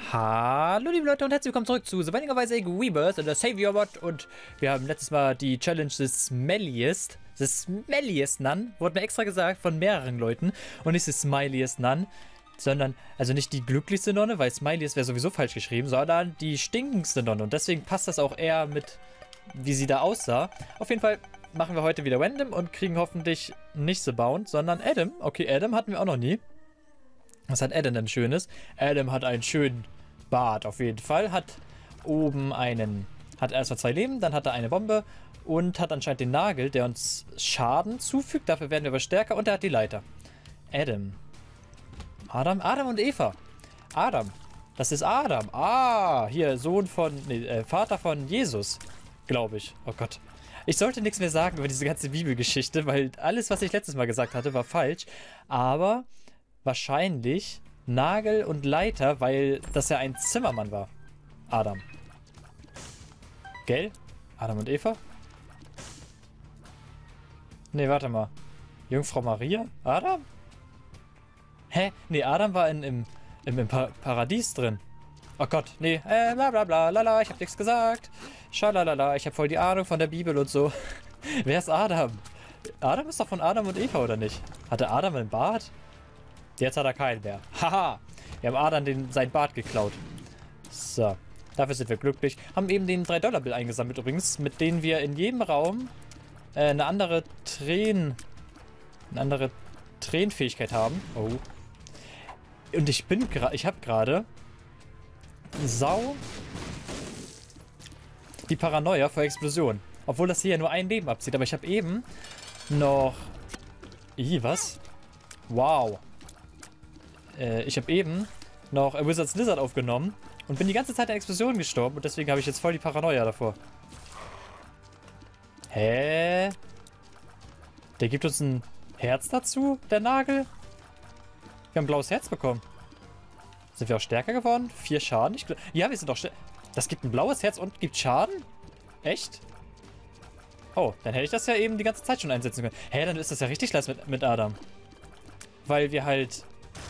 Hallo liebe Leute und herzlich willkommen zurück zu Survivalweise Rebirth oder Savior Mod, und wir haben letztes Mal die Challenge des Smelliest Nun, wurde mir extra gesagt von mehreren Leuten, und nicht das Smiliest Nun, sondern, also nicht die glücklichste Nonne, weil Smiliest wäre sowieso falsch geschrieben, sondern die stinkendste Nonne, und deswegen passt das auch eher mit, wie sie da aussah. Auf jeden Fall machen wir heute wieder Random und kriegen hoffentlich nicht The Bound, sondern Adam. Okay, Adam hatten wir auch noch nie. Was hat Adam denn Schönes? Adam hat einen schönen Bart auf jeden Fall. Hat oben hat erstmal 2 Leben, dann hat er eine Bombe und hat anscheinend den Nagel, der uns Schaden zufügt. Dafür werden wir aber stärker, und er hat die Leiter. Adam und Eva. Adam. Das ist Adam. Ah, hier Sohn von, Vater von Jesus, glaube ich. Oh Gott. Ich sollte nichts mehr sagen über diese ganze Bibelgeschichte, weil alles, was ich letztes Mal gesagt hatte, war falsch. Aber wahrscheinlich Nagel und Leiter, weil das ja ein Zimmermann war. Adam. Gell? Adam und Eva? Nee, warte mal. Jungfrau Maria? Adam? Hä? Nee, Adam war im Paradies drin. Oh Gott, nee. Bla bla bla, lala, ich hab nichts gesagt. Schalalala, ich hab voll die Ahnung von der Bibel und so. Wer ist Adam? Adam ist doch von Adam und Eva, oder nicht? Hatte Adam einen Bart? Jetzt hat er keinen mehr. Haha! Wir haben Adam sein Bart geklaut. So. Dafür sind wir glücklich. Haben eben den 3-Dollar-Bill eingesammelt übrigens, mit denen wir in jedem Raum eine andere Tränenfähigkeit haben. Oh. Und ich habe gerade die Paranoia vor Explosion. Obwohl das hier ja nur ein Leben abzieht. Aber ich habe eben noch... was? Wow. Ich habe eben noch A Wizard's Lizard aufgenommen und bin die ganze Zeit in der Explosion gestorben, und deswegen habe ich jetzt voll die Paranoia davor. Hä? Der gibt uns ein Herz dazu, der Nagel? Wir haben ein blaues Herz bekommen. Sind wir auch stärker geworden? 4 Schaden? Ja, wir sind doch stärker. Das gibt ein blaues Herz und gibt Schaden? Echt? Oh, dann hätte ich das ja eben die ganze Zeit schon einsetzen können. Hä, dann ist das ja richtig leicht mit Adam. Weil wir halt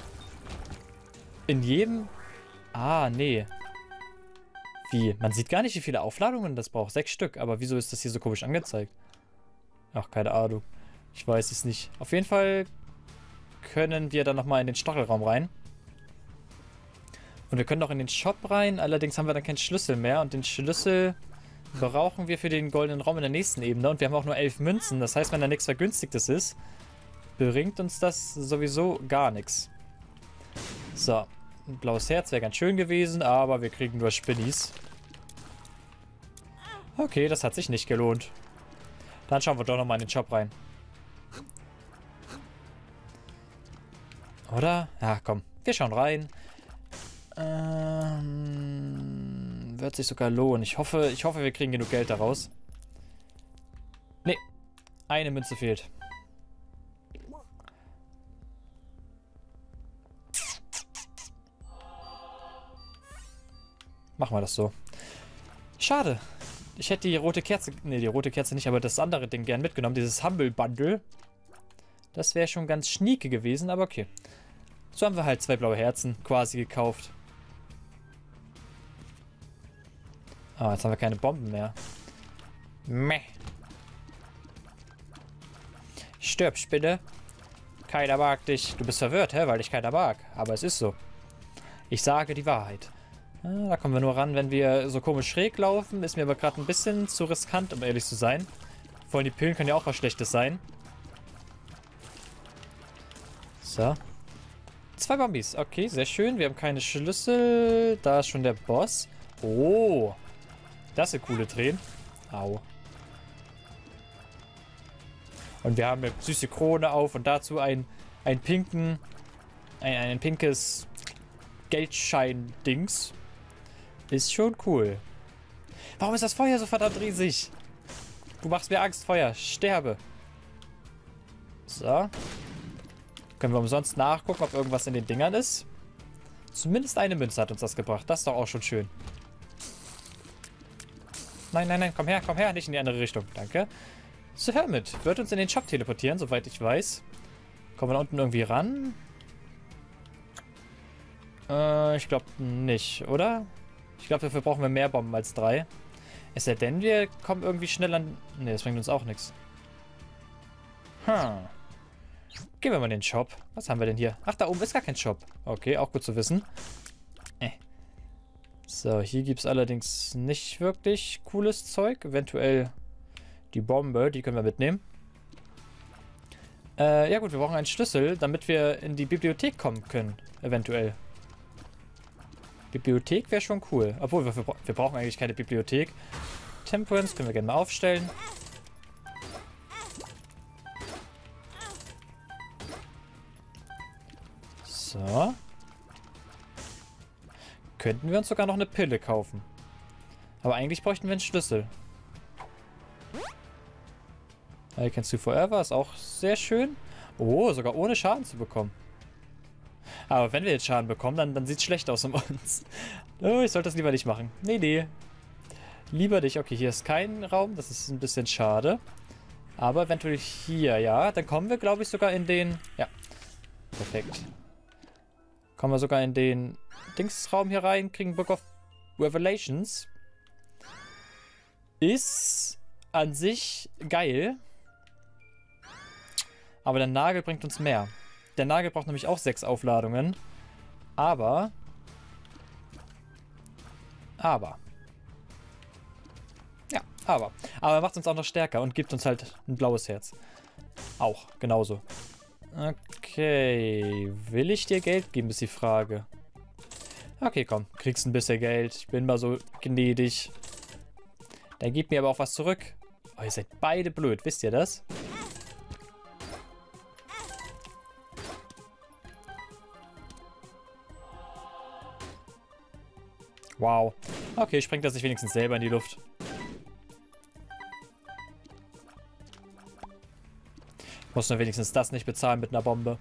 in jedem... Ah, nee. Wie? Man sieht gar nicht, wie viele Aufladungen das braucht. 6 Stück. Aber wieso ist das hier so komisch angezeigt? Ach, keine Ahnung. Ich weiß es nicht. Auf jeden Fall können wir dann nochmal in den Stachelraum rein. Und wir können auch in den Shop rein. Allerdings haben wir dann keinen Schlüssel mehr. Und den Schlüssel brauchen wir für den goldenen Raum in der nächsten Ebene. Und wir haben auch nur 11 Münzen. Das heißt, wenn da nichts Vergünstigtes ist, bringt uns das sowieso gar nichts. So. Ein blaues Herz wäre ganz schön gewesen, aber wir kriegen nur Spinnies. Okay, das hat sich nicht gelohnt. Dann schauen wir doch nochmal in den Shop rein. Oder? Ja, komm. Wir schauen rein. Wird sich sogar lohnen. Ich hoffe, wir kriegen genug Geld daraus. Nee. Eine Münze fehlt. Machen wir das so. Schade. Ich hätte die rote Kerze... Ne, die rote Kerze nicht, aber das andere Ding gern mitgenommen. Dieses Humble Bundle. Das wäre schon ganz schnieke gewesen, aber okay. So haben wir halt 2 blaue Herzen quasi gekauft. Ah, jetzt haben wir keine Bomben mehr. Meh. Stirb, Spinne. Keiner mag dich. Du bist verwirrt, hä? Weil dich keiner mag. Aber es ist so. Ich sage die Wahrheit. Da kommen wir nur ran, wenn wir so komisch schräg laufen. Ist mir aber gerade ein bisschen zu riskant, um ehrlich zu sein. Vor allem die Pillen können ja auch was Schlechtes sein. So. 2 Bombis. Okay, sehr schön. Wir haben keine Schlüssel. Da ist schon der Boss. Oh. Das sind coole Tränen. Au. Und wir haben eine süße Krone auf und dazu ein pinkes Geldschein-Dings. Ist schon cool. Warum ist das Feuer so verdammt riesig? Du machst mir Angst, Feuer. Sterbe. So. Können wir umsonst nachgucken, ob irgendwas in den Dingern ist. Zumindest eine Münze hat uns das gebracht. Das ist doch auch schon schön. Nein, nein, nein. Komm her. Nicht in die andere Richtung. Danke. The Hermit wird uns in den Shop teleportieren, soweit ich weiß. Kommen wir da unten irgendwie ran? Ich glaube nicht, oder? Ich glaube, dafür brauchen wir mehr Bomben als 3. Es sei denn, wir kommen irgendwie schnell an... Ne, das bringt uns auch nichts. Gehen wir mal in den Shop. Was haben wir denn hier? Ach, da oben ist gar kein Shop. Okay, auch gut zu wissen. So, hier gibt es allerdings nicht wirklich cooles Zeug. Eventuell die Bombe, die können wir mitnehmen. Ja gut, wir brauchen einen Schlüssel, damit wir in die Bibliothek kommen können. Eventuell. Bibliothek wäre schon cool. Obwohl, wir brauchen eigentlich keine Bibliothek. Temperance können wir gerne mal aufstellen. So. Könnten wir uns sogar noch eine Pille kaufen. Aber eigentlich bräuchten wir einen Schlüssel. I Can See Forever ist auch sehr schön. Oh, sogar ohne Schaden zu bekommen. Aber wenn wir jetzt Schaden bekommen, dann sieht es schlecht aus um uns. Oh, ich sollte das lieber nicht machen. Nee. Lieber nicht. Okay, hier ist kein Raum. Das ist ein bisschen schade. Aber eventuell hier, ja. Dann kommen wir, glaube ich, sogar in den... Ja, perfekt. Kommen wir sogar in den Dingsraum hier rein, kriegen Book of Revelations. Ist an sich geil. Aber der Nagel bringt uns mehr. Der Nagel braucht nämlich auch 6 Aufladungen. Aber er macht uns auch noch stärker und gibt uns halt ein blaues Herz. Auch, genauso. Okay, will ich dir Geld geben, ist die Frage. Okay, komm, kriegst ein bisschen Geld. Ich bin mal so gnädig. Dann gib mir aber auch was zurück. Oh, ihr seid beide blöd, wisst ihr das? Wow. Okay, sprengt er sich wenigstens selber in die Luft. Muss nur wenigstens das nicht bezahlen mit einer Bombe.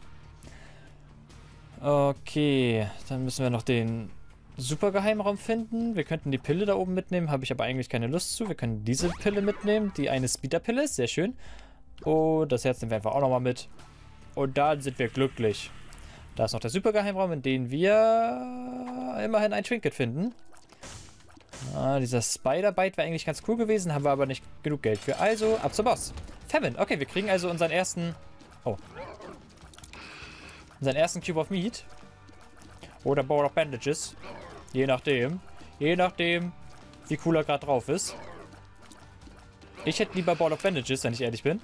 Okay, dann müssen wir noch den Supergeheimraum finden. Wir könnten die Pille da oben mitnehmen, habe ich aber eigentlich keine Lust zu. Wir können diese Pille mitnehmen, die eine Speederpille ist, sehr schön. Und das Herz nehmen wir einfach auch nochmal mit. Und dann sind wir glücklich. Da ist noch der Supergeheimraum, in dem wir immerhin ein Trinket finden. Dieser Spider-Bite wäre eigentlich ganz cool gewesen, haben wir aber nicht genug Geld für. Also, ab zum Boss. Famine. Okay, wir kriegen also unseren ersten... Oh. Unseren ersten Cube of Meat. Oder Bowl of Bandages. Je nachdem. Je nachdem, wie cool er gerade drauf ist. Ich hätte lieber Bowl of Bandages, wenn ich ehrlich bin.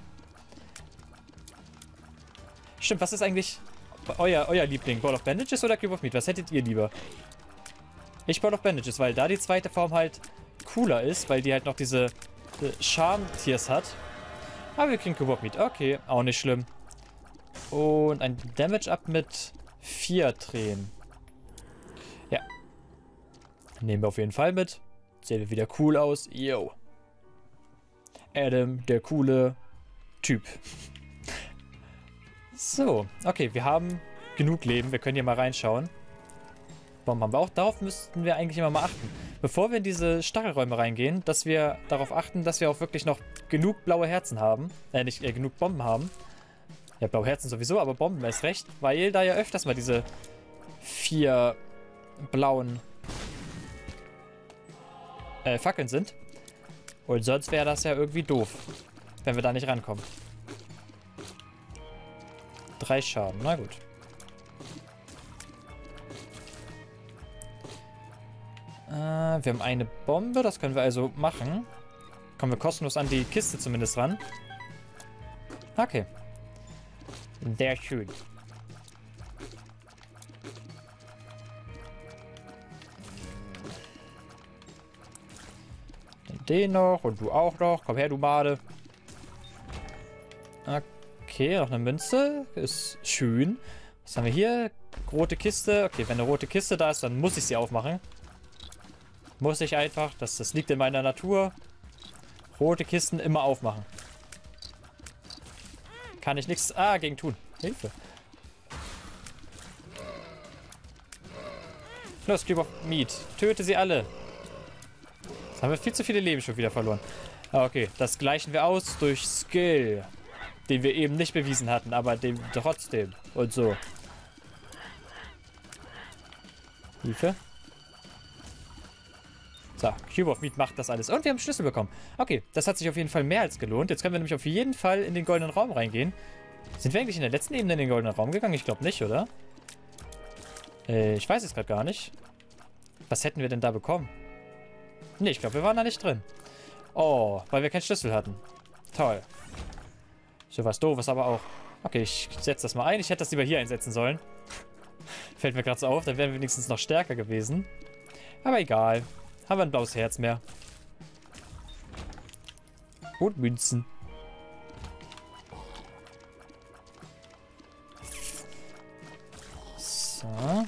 Stimmt, was ist eigentlich euer Liebling? Bowl of Bandages oder Cube of Meat? Was hättet ihr lieber? Ich Bowl of Bandages, weil da die zweite Form halt cooler ist, weil die halt noch diese Charm-Tiers hat. Aber wir kriegen Cube of Meat. Okay, auch nicht schlimm. Und ein Damage-Up mit 4 Tränen. Ja. Nehmen wir auf jeden Fall mit. Sieht wieder cool aus. Yo. Adam, der coole Typ. So, okay, wir haben genug Leben. Wir können hier mal reinschauen. Bomben haben wir auch. Darauf müssten wir eigentlich immer mal achten. Bevor wir in diese Stachelräume reingehen, dass wir darauf achten, dass wir auch wirklich noch genug blaue Herzen haben. Nicht genug Bomben haben. Ja, blaue Herzen sowieso, aber Bomben erst recht. Weil da ja öfters mal diese 4 blauen Fackeln sind. Und sonst wäre das ja irgendwie doof, wenn wir da nicht rankommen. 3 Schaden, na gut. Wir haben eine Bombe, das können wir also machen. Kommen wir kostenlos an die Kiste zumindest ran. Okay. Sehr schön. Den noch und du auch noch. Komm her, du Made. Okay, noch eine Münze. Ist schön. Was haben wir hier? Rote Kiste. Okay, wenn eine rote Kiste da ist, dann muss ich sie aufmachen. Muss ich einfach. Das liegt in meiner Natur. Rote Kisten immer aufmachen. Kann ich nichts gegen tun. Hilfe. Los, Cube of Meat. Töte sie alle. Jetzt haben wir viel zu viele Leben schon wieder verloren. Okay, das gleichen wir aus durch Skill. Den wir eben nicht bewiesen hatten, aber den trotzdem. Und so. Hilfe. So, Cube of Meat macht das alles. Und wir haben Schlüssel bekommen. Okay, das hat sich auf jeden Fall mehr als gelohnt. Jetzt können wir nämlich auf jeden Fall in den goldenen Raum reingehen. Sind wir eigentlich in der letzten Ebene in den goldenen Raum gegangen? Ich glaube nicht, oder? Ich weiß es gerade gar nicht. Was hätten wir denn da bekommen? Ne, ich glaube, wir waren da nicht drin. Oh, weil wir keinen Schlüssel hatten. Toll. So was Doofes aber auch. Okay, ich setze das mal ein. Ich hätte das lieber hier einsetzen sollen. Fällt mir gerade so auf. Dann wären wir wenigstens noch stärker gewesen. Aber egal. Haben wir ein blaues Herz mehr. Und Münzen. So.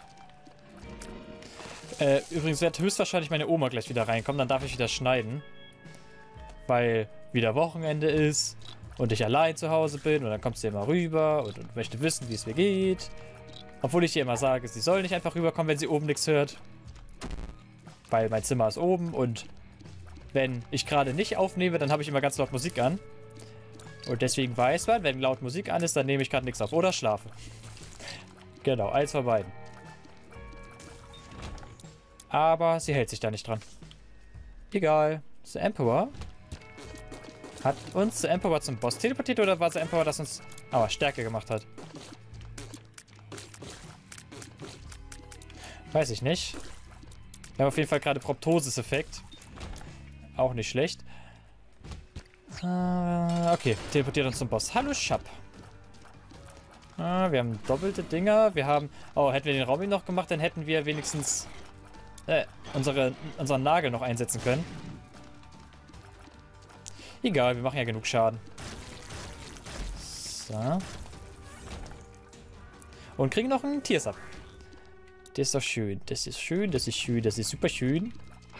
Übrigens wird höchstwahrscheinlich meine Oma gleich wieder reinkommen. Dann darf ich wieder schneiden. Weil wieder Wochenende ist. Und ich allein zu Hause bin. Und dann kommt sie immer rüber. Und möchte wissen, wie es mir geht. Obwohl ich ihr immer sage, sie soll nicht einfach rüberkommen, wenn sie oben nichts hört. Weil mein Zimmer ist oben. Und wenn ich gerade nicht aufnehme, dann habe ich immer ganz laut Musik an. Und deswegen weiß man, wenn laut Musik an ist, dann nehme ich gerade nichts auf. Oder schlafe. Genau, eins von beiden. Aber sie hält sich da nicht dran. Egal. The Emperor hat uns The Emperor zum Boss teleportiert oder war The Emperor, das uns Stärke gemacht hat? Weiß ich nicht. Wir haben auf jeden Fall gerade Proptosis-Effekt. Auch nicht schlecht. Okay, teleportiert uns zum Boss. Hallo, Schab. Wir haben doppelte Dinger. Wir haben... Oh, hätten wir den Raum noch gemacht, dann hätten wir wenigstens unseren Nagel noch einsetzen können. Egal, wir machen ja genug Schaden. So. Und kriegen noch einen Tiers ab. Das ist doch schön. Das ist schön, das ist schön, das ist super schön.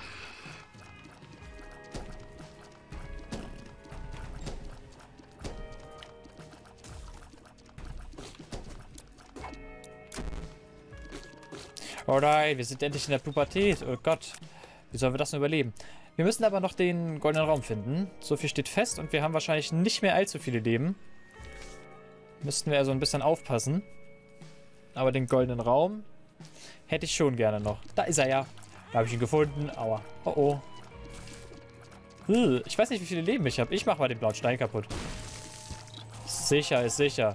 Oh nein, wir sind endlich in der Pubertät. Oh Gott. Wie sollen wir das nur überleben? Wir müssen aber noch den goldenen Raum finden. So viel steht fest und wir haben wahrscheinlich nicht mehr allzu viele Leben. Müssten wir also ein bisschen aufpassen. Aber den goldenen Raum hätte ich schon gerne noch. Da ist er ja. Da habe ich ihn gefunden. Aua. Oh oh. Ich weiß nicht, wie viele Leben ich habe. Ich mache mal den blauen Stein kaputt. Sicher ist sicher.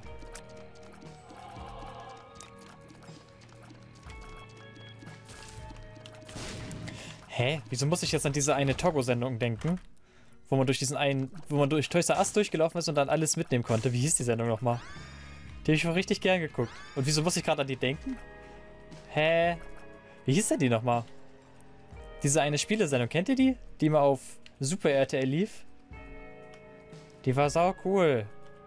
Hä? Wieso muss ich jetzt an diese eine Togo-Sendung denken? Wo man durch Toys R Us durchgelaufen ist und dann alles mitnehmen konnte. Wie hieß die Sendung nochmal? Die habe ich schon richtig gern geguckt. Und wieso muss ich gerade an die denken? Hä? Wie hieß denn die nochmal? Diese eine Spielesendung, kennt ihr die? Die mal auf Super RTL lief? Die war sau cool.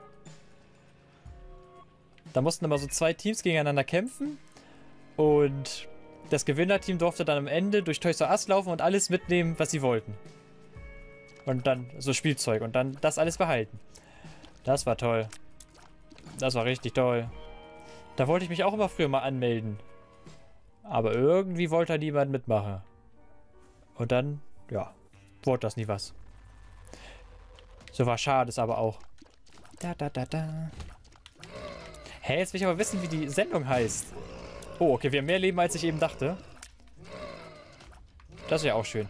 Da mussten immer so zwei Teams gegeneinander kämpfen. Und das Gewinnerteam durfte dann am Ende durch Toys R Us laufen und alles mitnehmen, was sie wollten. Und dann so Spielzeug und dann das alles behalten. Das war toll. Das war richtig toll. Da wollte ich mich auch immer früher mal anmelden. Aber irgendwie wollte da niemand mitmachen. Und dann, ja, wurde das nie was. So war schade es aber auch. Hä, jetzt will ich aber wissen, wie die Sendung heißt. Oh, okay, wir haben mehr Leben, als ich eben dachte. Das ist ja auch schön.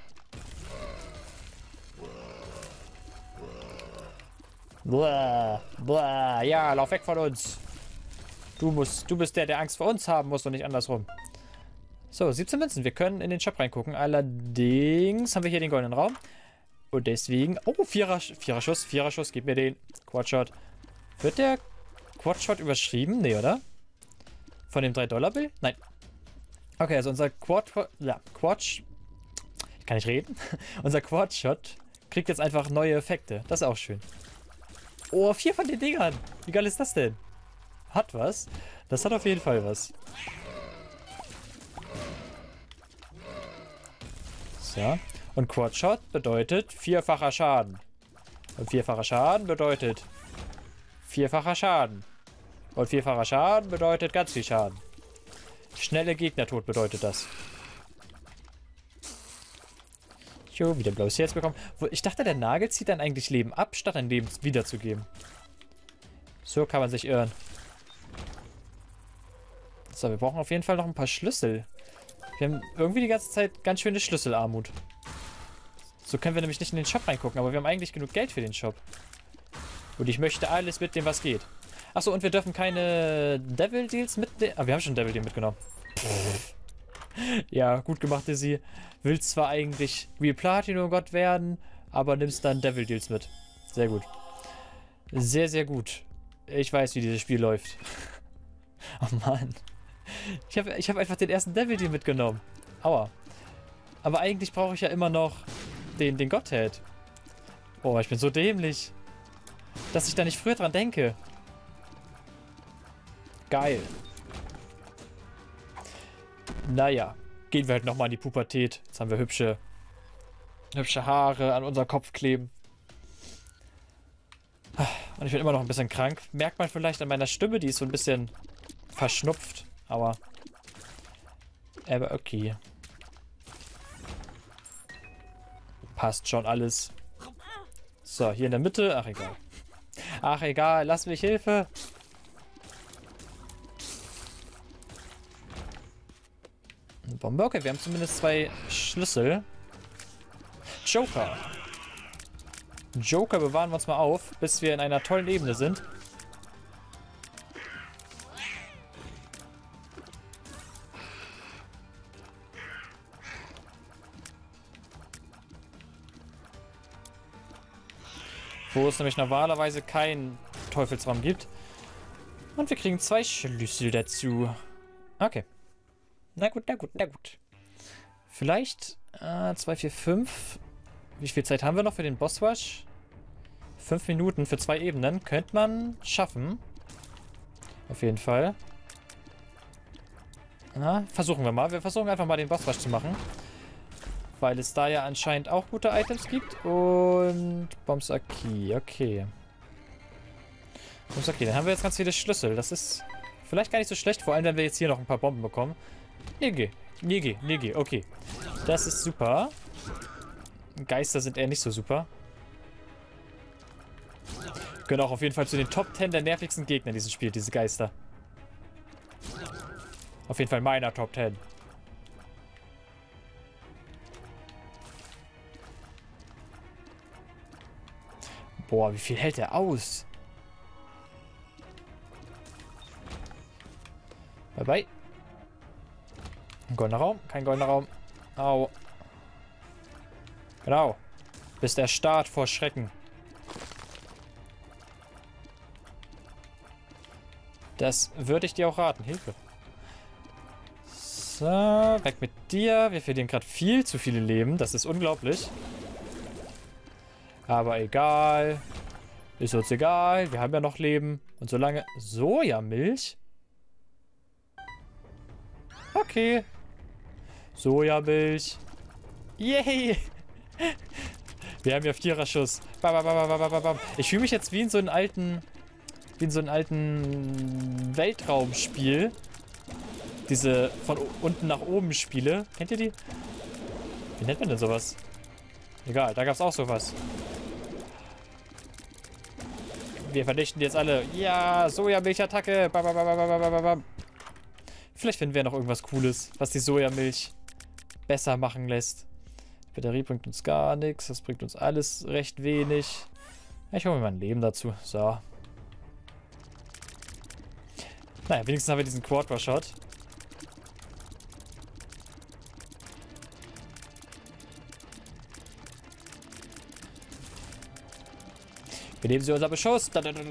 Blah, blah, ja, lauf weg von uns. Du bist der Angst vor uns haben muss und nicht andersrum. So, 17 Münzen. Wir können in den Shop reingucken. Allerdings haben wir hier den goldenen Raum. Und deswegen... Oh, Vierer-Schuss. Gib mir den. Quadshot. Wird der Quadshot überschrieben? Nee, oder? Von dem 3-Dollar-Bill? Nein. Okay, also unser Ich kann nicht reden. Unser Quadshot kriegt jetzt einfach neue Effekte. Das ist auch schön. Oh, 4 von den Dingern. Wie geil ist das denn? Hat was. Das hat auf jeden Fall was. So. Und Quadshot bedeutet vierfacher Schaden. Und vierfacher Schaden bedeutet vierfacher Schaden. Und vierfacher Schaden bedeutet ganz viel Schaden. Schnelle Gegnertod bedeutet das. Jo, wieder ein blaues Herz bekommen. Ich dachte, der Nagel zieht dann eigentlich Leben ab, statt ein Leben wiederzugeben. So kann man sich irren. So, wir brauchen auf jeden Fall noch ein paar Schlüssel. Wir haben irgendwie die ganze Zeit ganz schöne Schlüsselarmut. So können wir nämlich nicht in den Shop reingucken, aber wir haben eigentlich genug Geld für den Shop. Und ich möchte alles mitnehmen, was geht. Achso, und wir dürfen keine Devil Deals mitnehmen. Ah, wir haben schon Devil Deal mitgenommen. Ja, gut gemacht, Dizzy. Willst zwar eigentlich Real Platinum Gott werden, aber nimmst dann Devil Deals mit. Sehr gut. Sehr, sehr gut. Ich weiß, wie dieses Spiel läuft. Oh Mann. Ich hab einfach den ersten Devil Deal mitgenommen. Aua. Aber eigentlich brauche ich ja immer noch den Godhead. Oh, ich bin so dämlich. Dass ich da nicht früher dran denke. Geil. Naja. Gehen wir halt nochmal in die Pubertät. Jetzt haben wir hübsche Haare an unser Kopf kleben. Und ich bin immer noch ein bisschen krank. Merkt man vielleicht an meiner Stimme, die ist so ein bisschen verschnupft. Aber okay. Passt schon alles. So, hier in der Mitte. Ach, egal. Ach, egal. Lass mich Hilfe. Eine Bombe. Okay, wir haben zumindest 2 Schlüssel. Joker. Joker bewahren wir uns mal auf, bis wir in einer tollen Ebene sind. Wo es nämlich normalerweise keinen Teufelsraum gibt. Und wir kriegen 2 Schlüssel dazu. Okay. Na gut, na gut, na gut. Vielleicht 2, 4, 5. Wie viel Zeit haben wir noch für den Bossrush? 5 Minuten für 2 Ebenen. Könnte man schaffen. Auf jeden Fall. Na, versuchen wir mal. Wir versuchen einfach mal den Bossrush zu machen. Weil es da ja anscheinend auch gute Items gibt. Und Bombsaki. Okay. Bombsaki. Dann haben wir jetzt ganz viele Schlüssel. Das ist vielleicht gar nicht so schlecht. Vor allem, wenn wir jetzt hier noch ein paar Bomben bekommen. Nege. Okay. Das ist super. Geister sind eher nicht so super. Können auch auf jeden Fall zu den Top 10 der nervigsten Gegner in diesem Spiel, diese Geister. Auf jeden Fall meiner Top 10. Boah, wie viel hält der aus? Bye bye. Ein goldener Raum, kein goldener Raum. Au. Genau. Bis der Start vor Schrecken. Das würde ich dir auch raten. Hilfe. So, weg mit dir. Wir verlieren gerade viel zu viele Leben. Das ist unglaublich. Aber egal. Ist uns egal. Wir haben ja noch Leben. Und solange... Sojamilch? Okay. Sojamilch. Yay! Wir haben ja 4er-Schuss. Ich fühle mich jetzt wie in so einem alten... Weltraumspiel. Diese von unten nach oben Spiele. Kennt ihr die? Wie nennt man denn sowas? Egal, da gab es auch sowas. Wir vernichten jetzt alle. Ja, Sojamilch-Attacke. Vielleicht finden wir noch irgendwas Cooles, was die Sojamilch besser machen lässt. Die Batterie bringt uns gar nichts. Das bringt uns alles recht wenig. Ich hole mir mal ein Leben dazu. So. Naja, wenigstens haben wir diesen Quad-Shot. Wir nehmen sie unser Beschuss.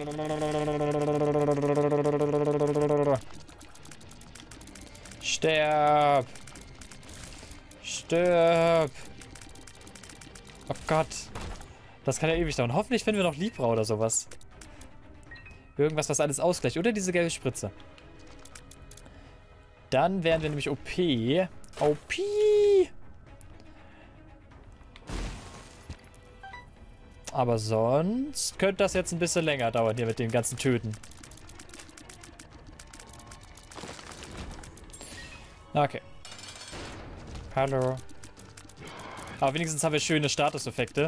Sterb. Stirb. Oh Gott. Das kann ja ewig dauern. Hoffentlich finden wir noch Libra oder sowas. Irgendwas, was alles ausgleicht. Oder diese gelbe Spritze. Dann wären wir nämlich OP. OP. Aber sonst könnte das jetzt ein bisschen länger dauern hier mit den ganzen Töten. Okay. Hallo. Aber wenigstens haben wir schöne Statuseffekte.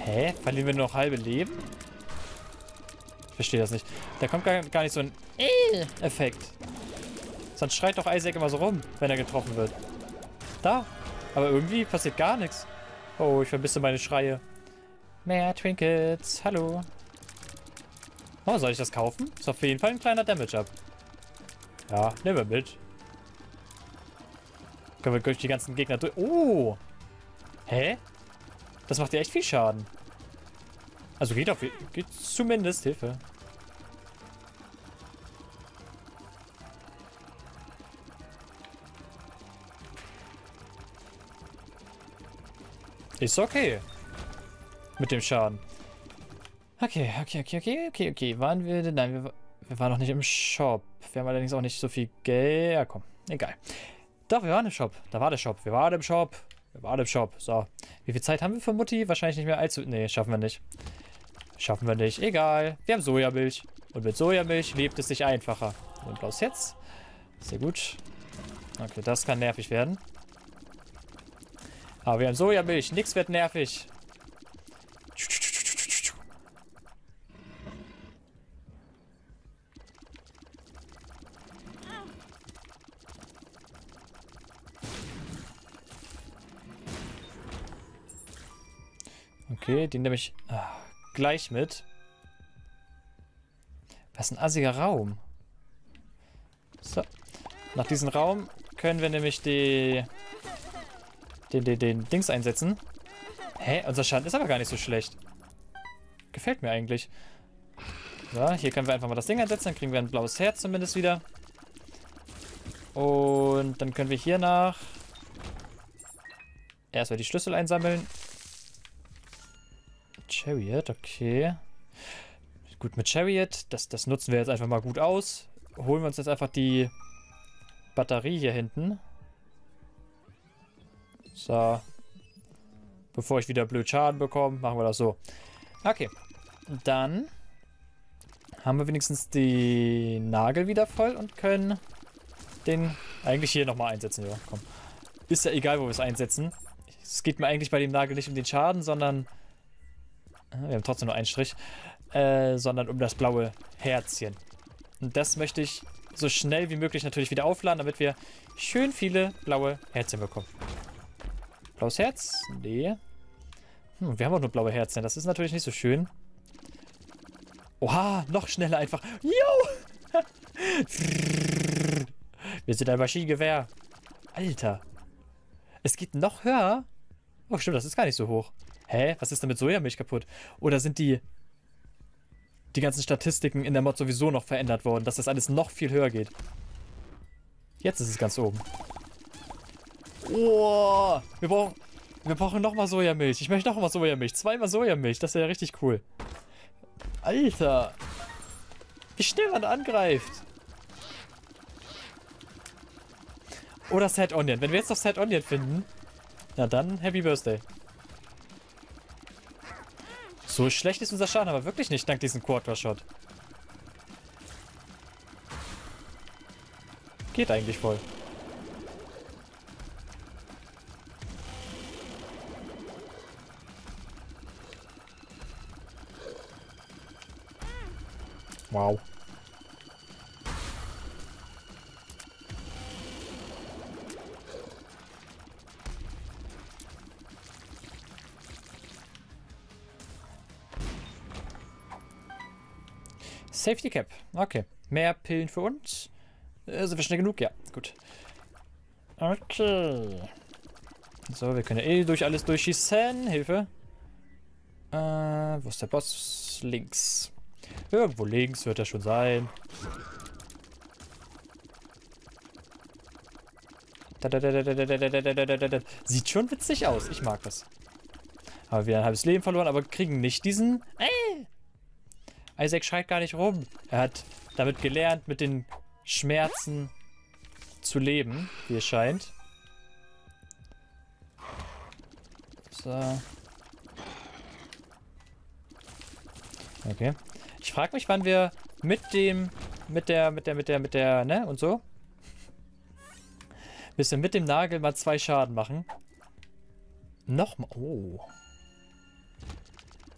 Hä? Verlieren wir nur noch halbe Leben? Ich verstehe das nicht. Da kommt gar nicht so ein Effekt. Sonst schreit doch Isaac immer so rum, wenn er getroffen wird. Da. Aber irgendwie passiert gar nichts. Oh, ich vermisse meine Schreie. Mehr Trinkets. Hallo. Oh, soll ich das kaufen? Ist auf jeden Fall ein kleiner Damage-Up. Ja, nehmen wir mit. Können wir durch die ganzen Gegner durch... Oh! Hä? Das macht ja echt viel Schaden. Also geht zumindest. Hilfe. Ist okay. Mit dem Schaden. Okay. Waren wir denn? Nein, wir waren noch nicht im Shop. Wir haben allerdings auch nicht so viel Geld. Ja, komm. Egal. Doch, wir waren im Shop. Da war der Shop. Wir waren im Shop. So. Wie viel Zeit haben wir für Mutti? Wahrscheinlich nicht mehr allzu... Nee, schaffen wir nicht. Egal. Wir haben Sojamilch. Und mit Sojamilch lebt es sich einfacher. Und blaues Herz. Sehr gut. Okay, das kann nervig werden. Aber wir haben Sojamilch. Nix wird nervig. Okay, den nehme ich gleich mit. Was ein assiger Raum. So. Nach diesem Raum können wir nämlich den Dings einsetzen. Hä? Unser Schaden ist aber gar nicht so schlecht. Gefällt mir eigentlich. So, hier können wir einfach mal das Ding einsetzen. Dann kriegen wir ein blaues Herz zumindest wieder. Und dann können wir hier nach erstmal die Schlüssel einsammeln. Chariot, okay. Gut, mit Chariot, das nutzen wir jetzt einfach mal gut aus. Holen wir uns jetzt einfach die Batterie hier hinten. So. Bevor ich wieder blöd Schaden bekomme, machen wir das so. Okay. Dann haben wir wenigstens die Nagel wieder voll und können den eigentlich hier nochmal einsetzen. Ja, komm. Ist ja egal, wo wir es einsetzen. Es geht mir eigentlich bei dem Nagel nicht um den Schaden, sondern... Wir haben trotzdem nur einen Strich. Sondern um das blaue Herzchen. Und das möchte ich so schnell wie möglich natürlich wieder aufladen, damit wir schön viele blaue Herzchen bekommen. Blaues Herz? Nee. Wir haben auch nur blaue Herzchen. Das ist natürlich nicht so schön. Oha, noch schneller einfach. Jo! Wir sind ein Maschinengewehr. Alter. Es geht noch höher? Oh, stimmt, das ist gar nicht so hoch. Hä? Was ist denn mit Sojamilch kaputt? Oder sind die ganzen Statistiken in der Mod sowieso noch verändert worden, dass das alles noch viel höher geht? Jetzt ist es ganz oben. Oh, wir brauchen nochmal Sojamilch. Ich möchte nochmal Sojamilch. 2-mal Sojamilch. Das wäre ja richtig cool. Alter. Wie schnell man angreift. Oder Sad Onion. Wenn wir jetzt noch Sad Onion finden, na dann Happy Birthday. So schlecht ist unser Schaden aber wirklich nicht, dank diesem Quadra-Shot. Geht eigentlich voll. Wow. Safety Cap. Okay. Mehr Pillen für uns. Sind wir schnell genug? Ja, gut. Okay. So, wir können ja eh durch alles durchschießen. Hilfe. Wo ist der Boss? Links. Irgendwo links wird er schon sein. Sieht schon witzig aus. Ich mag das. Haben wir ein halbes Leben verloren, aber kriegen nicht diesen... Isaac schreit gar nicht rum. Er hat damit gelernt, mit den Schmerzen zu leben, wie es scheint. So. Okay. Ich frage mich, wann wir mit der, ne, und so. Bis wir mit dem Nagel mal 2 Schaden machen. Nochmal. Oh.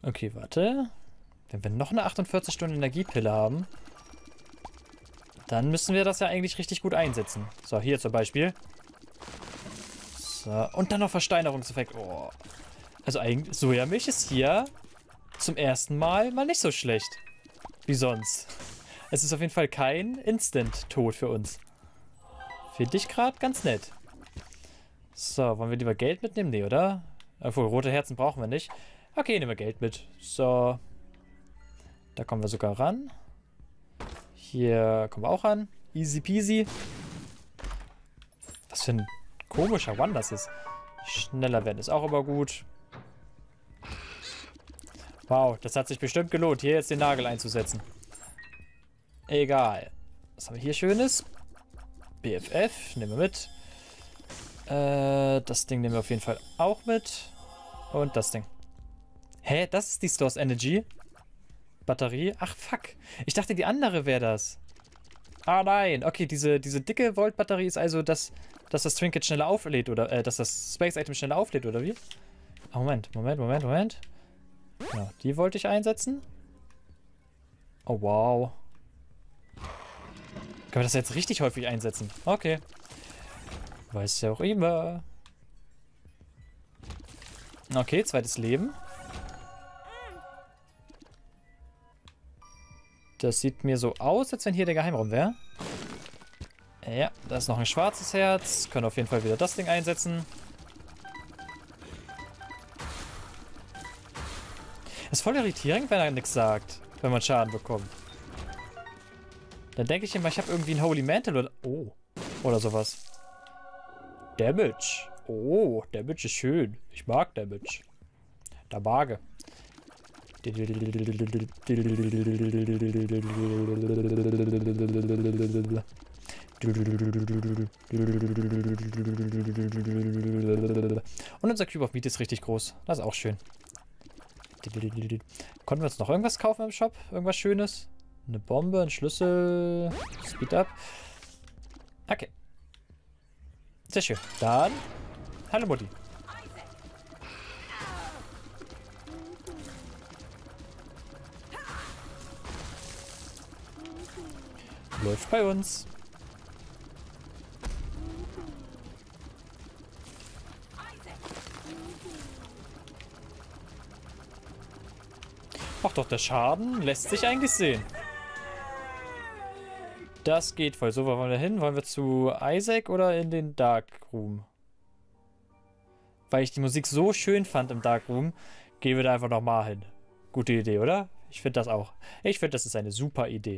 Okay, warte. Wenn wir noch eine 48-Stunden-Energiepille haben, dann müssen wir das ja eigentlich richtig gut einsetzen. So, hier zum Beispiel. So, und dann noch Versteinerungseffekt. Oh. Also eigentlich, Sojamilch ist hier zum ersten Mal nicht so schlecht. Wie sonst. Es ist auf jeden Fall kein Instant-Tod für uns. Finde ich gerade ganz nett. So, wollen wir lieber Geld mitnehmen? Nee, oder? Obwohl, rote Herzen brauchen wir nicht. Okay, nehmen wir Geld mit. So. Da kommen wir sogar ran. Hier kommen wir auch ran. Easy peasy. Was für ein komischer One das ist. Schneller werden ist auch immer gut. Wow, das hat sich bestimmt gelohnt, hier jetzt den Nagel einzusetzen. Egal. Was haben wir hier Schönes? BFF, nehmen wir mit. Das Ding nehmen wir auf jeden Fall auch mit. Und das Ding. Hä, das ist die Stores Energy? Batterie? Ach, fuck. Ich dachte, die andere wäre das. Ah, nein. Okay, diese dicke Volt-Batterie ist also, dass das Trinket schneller auflädt, oder, dass das Space-Item schneller auflädt, oder wie? Oh, Moment. Ja, die wollte ich einsetzen. Oh, wow. Können wir das jetzt richtig häufig einsetzen? Okay. Weiß ja auch immer. Okay, zweites Leben. Das sieht mir so aus, als wenn hier der Geheimraum wäre. Ja, da ist noch ein schwarzes Herz. Können auf jeden Fall wieder das Ding einsetzen. Ist voll irritierend, wenn er nichts sagt, wenn man Schaden bekommt. Dann denke ich immer, ich habe irgendwie einen Holy Mantle oder... Oh. Oder sowas. Damage. Oh, Damage ist schön. Ich mag Damage. Da Barge. Und unser Cube of Meat ist richtig groß. Das ist auch schön. Konnten wir uns noch irgendwas kaufen im Shop? Irgendwas Schönes? Eine Bombe, ein Schlüssel. Speed up. Okay. Sehr schön. Dann. Hallo Mutti. Läuft bei uns. Ach doch, der Schaden lässt sich eigentlich sehen. Das geht voll. So, wo wollen wir hin? Wollen wir zu Isaac oder in den Dark Room? Weil ich die Musik so schön fand im Dark Room, gehen wir da einfach nochmal hin. Gute Idee, oder? Ich finde das auch. Ich finde, das ist eine super Idee.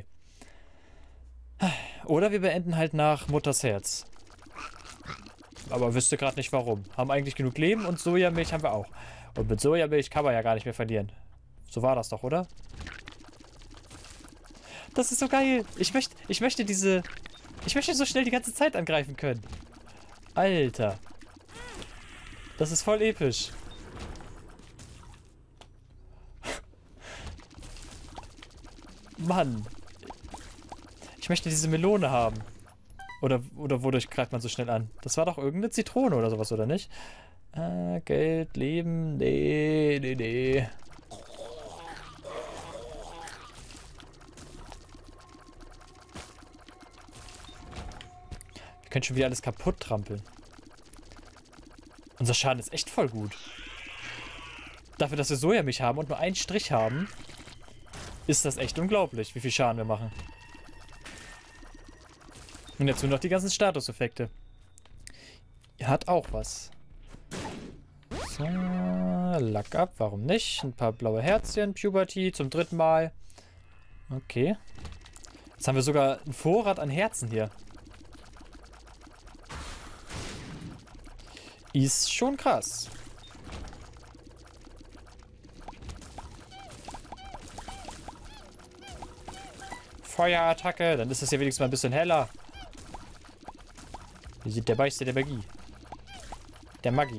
Oder wir beenden halt nach Mutters Herz. Aber wüsste gerade nicht warum. Haben eigentlich genug Leben und Sojamilch haben wir auch. Und mit Sojamilch kann man ja gar nicht mehr verlieren. So war das doch, oder? Das ist so geil. Ich möchte so schnell die ganze Zeit angreifen können. Alter. Das ist voll episch. Mann. Ich möchte diese Melone haben. Oder wodurch greift man so schnell an? Das war doch irgendeine Zitrone oder sowas, oder nicht? Geld, Leben, nee. Wir können schon wieder alles kaputt trampeln. Unser Schaden ist echt voll gut. Dafür, dass wir Sojamilch haben und nur einen Strich haben, ist das echt unglaublich, wie viel Schaden wir machen. Und dazu noch die ganzen Statuseffekte. Er hat auch was. So, Luck up, warum nicht? Ein paar blaue Herzchen, Puberty zum 3. Mal. Okay. Jetzt haben wir sogar einen Vorrat an Herzen hier. Ist schon krass. Feuerattacke, dann ist es ja wenigstens mal ein bisschen heller. Hier sieht der Meister der Magie. Der Magie.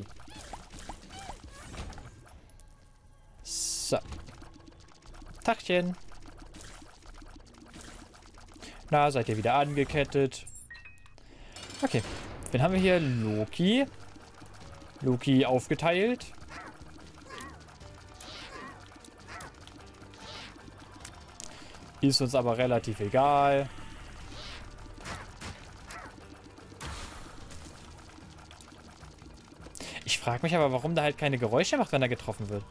So. Tachchen. Na, seid ihr wieder angekettet? Okay. Wen haben wir hier? Loki. Loki aufgeteilt. Ist uns aber relativ egal. Ich frage mich aber, warum der halt keine Geräusche macht, wenn er getroffen wird.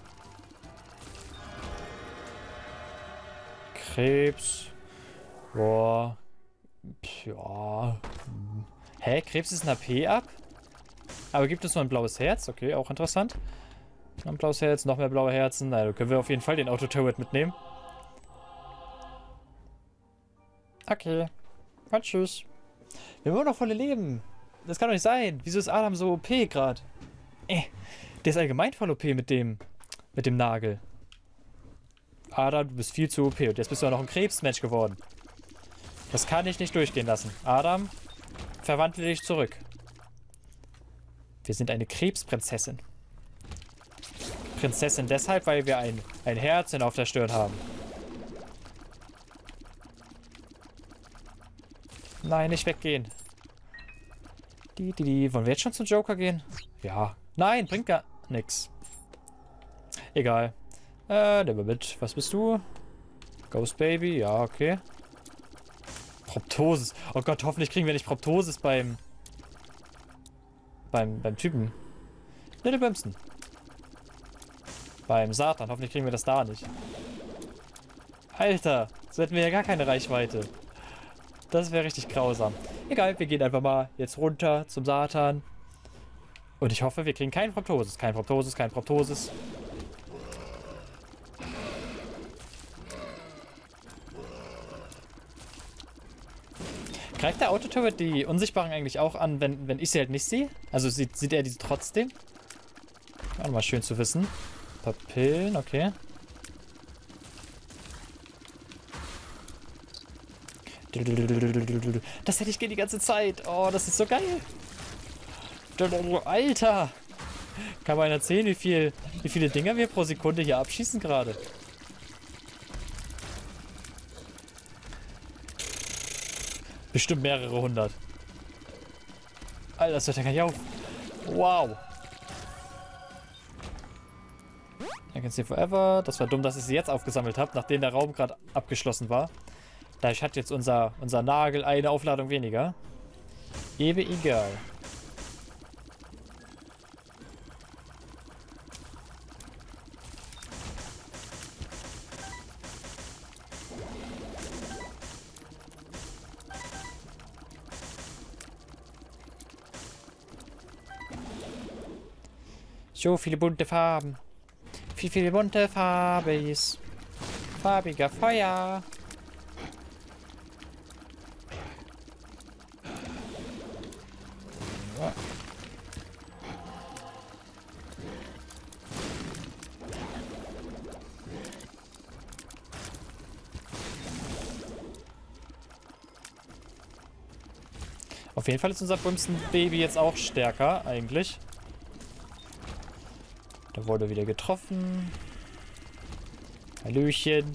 Krebs. Boah. Ja. Hä? Krebs ist ein HP ab? Aber gibt es nur ein blaues Herz? Okay, auch interessant. Noch ein blaues Herz, noch mehr blaue Herzen. Na, da können wir auf jeden Fall den Auto-Turret mitnehmen. Okay. Und tschüss. Wir haben immer noch volle Leben. Das kann doch nicht sein. Wieso ist Adam so OP gerade? Der ist allgemein voll OP mit dem Nagel. Adam, du bist viel zu OP und jetzt bist du ja noch ein Krebsmensch geworden. Das kann ich nicht durchgehen lassen. Adam, verwandle dich zurück. Wir sind eine Krebsprinzessin. Prinzessin deshalb, weil wir ein Herzchen auf der Stirn haben. Nein, nicht weggehen. Wollen wir jetzt schon zum Joker gehen? Ja. Nein, bringt gar nix. Egal. Nehmen wir mit. Was bist du? Ghost Baby? Ja, okay. Proptosis. Oh Gott, hoffentlich kriegen wir nicht Proptosis beim Typen. Little Bimsen. Beim Satan. Hoffentlich kriegen wir das da nicht. Alter, so hätten wir ja gar keine Reichweite. Das wäre richtig grausam. Egal, wir gehen einfach mal jetzt runter zum Satan. Und ich hoffe, wir kriegen keinen Proptosis. Kein Proptosis, kein Proptosis. Greift der Autoturret die Unsichtbaren eigentlich auch an, wenn ich sie halt nicht sehe? Also sieht er die trotzdem? Auch mal schön zu wissen. Ein paar Pillen, okay. Das hätte ich die ganze Zeit. Oh, das ist so geil. Alter. Kann man erzählen, wie viele Dinger wir pro Sekunde hier abschießen gerade? Bestimmt mehrere hundert. Alter, das hört ja gar nicht auf. Wow. I can see forever. Das war dumm, dass ich sie jetzt aufgesammelt habe, nachdem der Raum gerade abgeschlossen war. Dadurch hat jetzt unser Nagel eine Aufladung weniger. Egal. So viele bunte Farben. Viele bunte Farbis. Farbiger Feuer. Auf jeden Fall ist unser Brimson-Baby jetzt auch stärker, eigentlich. Da wurde wieder getroffen. Hallöchen.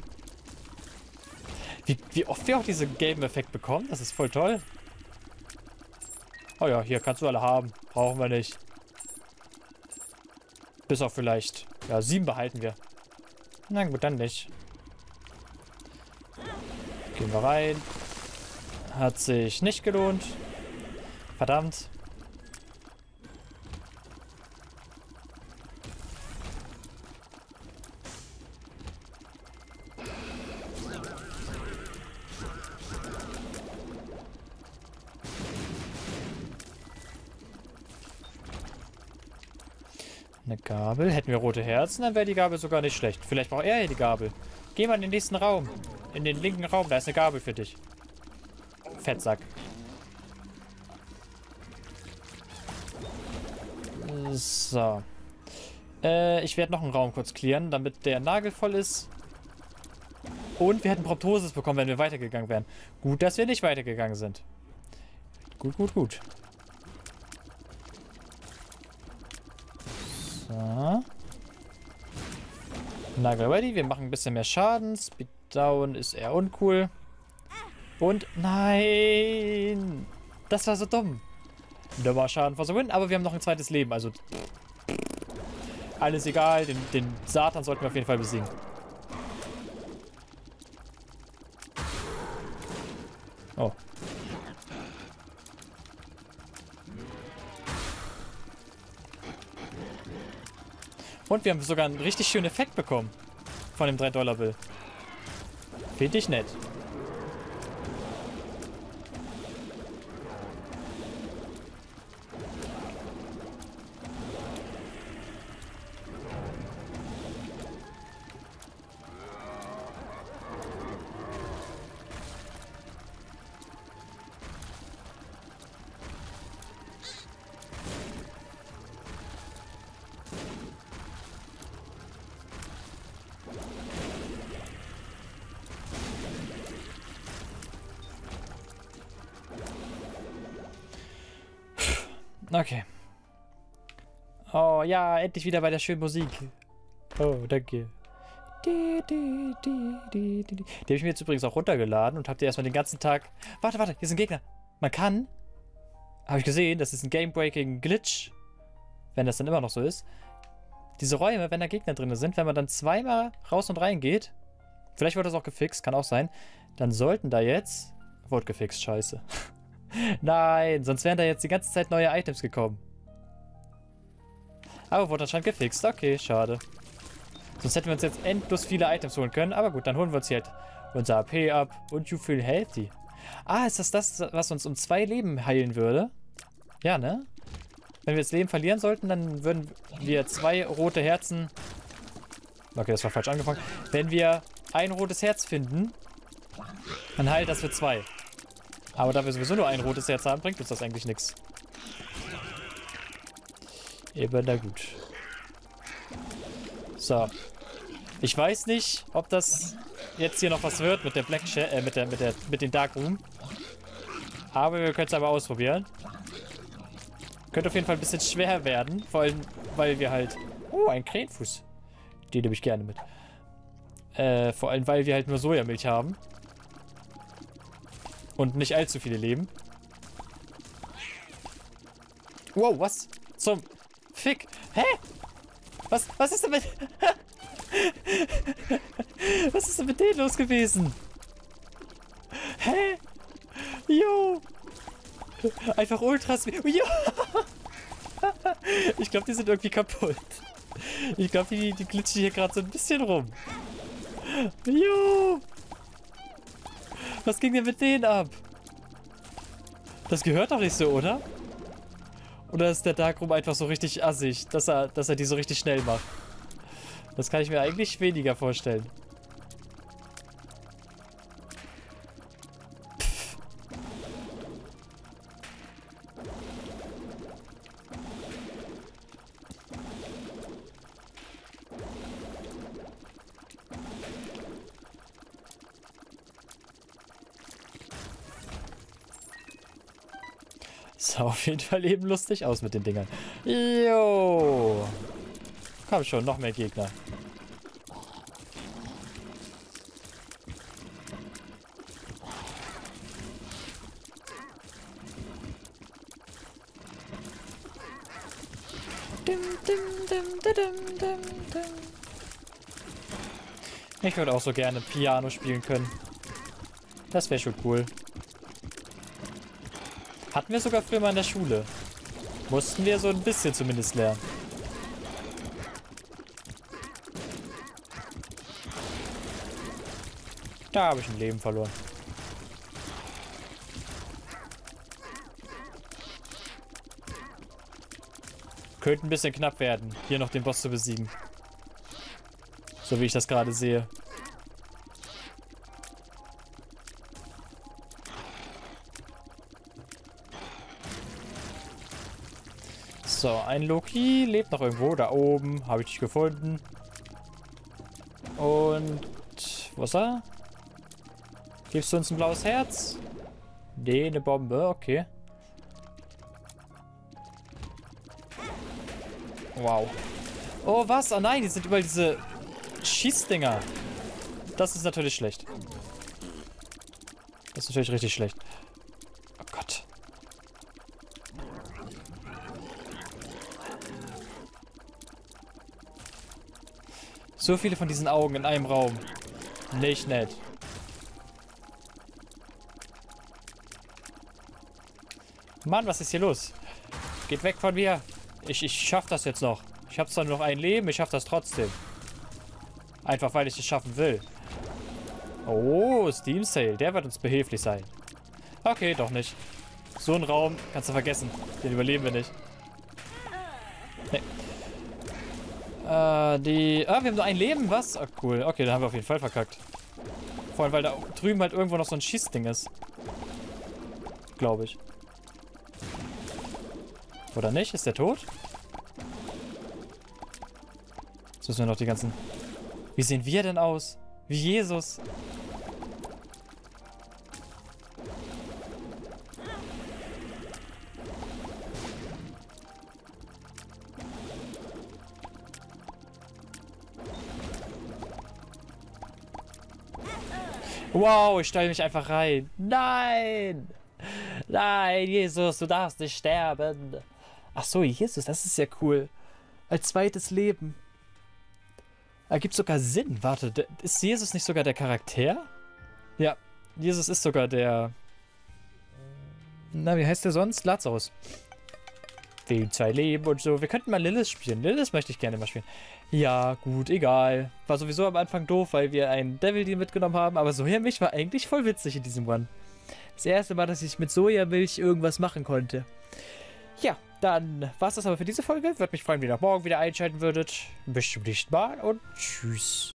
Wie oft wir auch diesen Game-Effekt bekommen, das ist voll toll. Oh ja, hier kannst du alle haben. Brauchen wir nicht. Bis auf vielleicht. Ja, 7 behalten wir. Na gut, dann nicht. Gehen wir rein. Hat sich nicht gelohnt. Verdammt. Eine Gabel. Hätten wir rote Herzen, dann wäre die Gabel sogar nicht schlecht. Vielleicht braucht er hier die Gabel. Geh mal in den nächsten Raum. In den linken Raum. Da ist eine Gabel für dich. Fettsack. So. Ich werde noch einen Raum kurz clearen, damit der Nagel voll ist. Und wir hätten Proptosis bekommen, wenn wir weitergegangen wären. Gut, dass wir nicht weitergegangen sind. Gut. So. Nagel ready. Wir machen ein bisschen mehr Schaden. Speed down ist eher uncool. Und nein! Das war so dumm. Nochmal Schaden versuchen, aber wir haben noch ein zweites Leben. Also alles egal. Den Satan sollten wir auf jeden Fall besiegen. Und wir haben sogar einen richtig schönen Effekt bekommen. Von dem 3-Dollar-Bill. Finde ich nett. Okay. Oh ja, endlich wieder bei der schönen Musik. Oh, danke. Die habe ich mir jetzt übrigens auch runtergeladen und habe die erstmal den ganzen Tag... Warte, hier ist ein Gegner. Man kann... Habe ich gesehen, das ist ein Game-Breaking Glitch. Wenn das dann immer noch so ist. Diese Räume, wenn da Gegner drin sind, wenn man dann zweimal raus und rein geht... Vielleicht wurde das auch gefixt, kann auch sein. Dann sollten da jetzt... Wurde gefixt, scheiße. Nein, sonst wären da jetzt die ganze Zeit neue Items gekommen. Aber wurde anscheinend gefixt. Okay, schade. Sonst hätten wir uns jetzt endlos viele Items holen können. Aber gut, dann holen wir uns hier halt unser AP ab. Und you feel healthy. Ah, ist das, was uns um 2 Leben heilen würde? Ja, ne? Wenn wir das Leben verlieren sollten, dann würden wir 2 rote Herzen... Okay, das war falsch angefangen. Wenn wir ein rotes Herz finden, dann heilt das für 2. Aber da wir sowieso nur ein rotes Herz haben, bringt uns das eigentlich nichts. Eben, na gut. So. Ich weiß nicht, ob das jetzt hier noch was wird mit der Black mit den Dark Room. Aber wir können es aber ausprobieren. Könnte auf jeden Fall ein bisschen schwer werden. Vor allem, weil wir halt... Oh, ein Krähenfuß. Den nehme ich gerne mit. Vor allem, weil wir halt nur Sojamilch haben. Und nicht allzu viele Leben. Wow, was? Zum Fick? Hä? Was ist denn mit... Was ist denn mit denen los gewesen? Hä? Jo! Einfach Ultras... Jo! Ich glaube, die sind irgendwie kaputt. Ich glaube, die glitschen hier gerade so ein bisschen rum. Jo! Was ging denn mit denen ab? Das gehört doch nicht so, oder? Oder ist der Darkroom einfach so richtig assig, dass er die so richtig schnell macht? Das kann ich mir eigentlich weniger vorstellen. Sah auf jeden Fall eben lustig aus mit den Dingern. Jo! Komm schon, noch mehr Gegner. Ich würde auch so gerne Piano spielen können. Das wäre schon cool. Hatten wir sogar früher mal in der Schule. Mussten wir so ein bisschen zumindest lernen. Da habe ich ein Leben verloren. Könnte ein bisschen knapp werden, hier noch den Boss zu besiegen. So wie ich das gerade sehe. So, ein Loki lebt noch irgendwo. Da oben habe ich dich gefunden. Und... Wo ist er? Gibst du uns ein blaues Herz? Nee, eine Bombe. Okay. Wow. Oh, was? Oh nein, die sind überall diese Schießdinger. Das ist natürlich schlecht. Das ist natürlich richtig schlecht. Oh Gott. So viele von diesen Augen in einem Raum. Nicht nett. Mann, was ist hier los? Geht weg von mir. Ich schaff das jetzt noch. Ich habe zwar nur noch ein Leben, ich schaffe das trotzdem. Einfach, weil ich es schaffen will. Oh, Steam Sale. Der wird uns behilflich sein. Okay, doch nicht. So ein Raum kannst du vergessen. Den überleben wir nicht. Nee. Wir haben nur ein Leben, was? Ah, cool. Okay, dann haben wir auf jeden Fall verkackt. Vor allem, weil da drüben halt irgendwo noch so ein Schießding ist. Glaube ich. Oder nicht? Ist der tot? Jetzt müssen wir noch die ganzen... Wie sehen wir denn aus? Wie Jesus. Wow, ich stelle mich einfach rein. Nein! Nein, Jesus, du darfst nicht sterben. Ach so, Jesus, das ist ja cool. Als zweites Leben. Ergibt sogar Sinn. Warte, ist Jesus nicht sogar der Charakter? Ja, Jesus ist sogar der... Na, wie heißt der sonst? Lazarus. Wegen 2 Leben und so. Wir könnten mal Lilith spielen. Lilith möchte ich gerne mal spielen. Ja, gut, egal. War sowieso am Anfang doof, weil wir einen Devil-Deal mitgenommen haben. Aber Sojamilch war eigentlich voll witzig in diesem One. Das erste Mal, dass ich mit Sojamilch irgendwas machen konnte. Ja, dann war es das aber für diese Folge. Würde mich freuen, wenn ihr auch morgen wieder einschalten würdet. Bis zum nächsten Mal und tschüss.